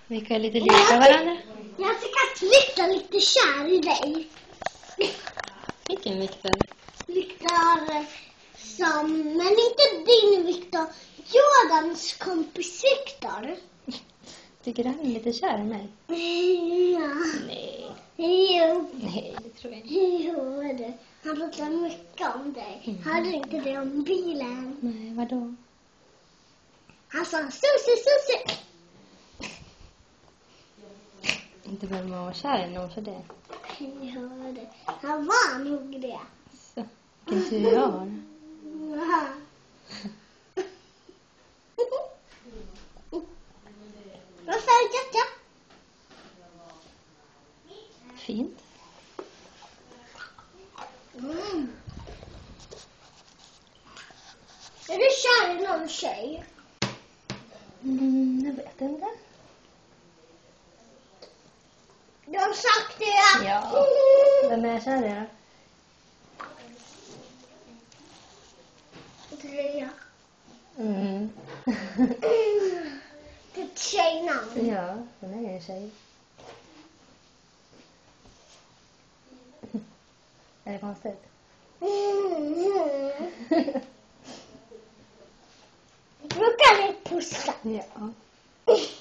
Vi kan lite lika varandra. Jag tycker att Victor är lite kär i dig. Vilken Victor? Victor som... Men inte din Victor. Jordans kompis Victor. Tycker han är lite kär i mig? Ja. Nej. Jo. Nej, det tror jag inte. Jo, det. Han pratar mycket om dig. Hörde inte det om bilen? Nej, vadå? Han sa susi. Inte behöver man vara kär i någon för det. Jag hörde. Han var nog det. Så, vilken tur jag har. Ja. Vad säger Katja? Fint. Är du kär i någon tjej? Jag vet inte. Du har sagt det. Ja. Vem är jag kär i då? Drea. Det är ett tjejnamn. Ja, hon är en tjej. Är det konstigt? Brukar ni pussa? Ja.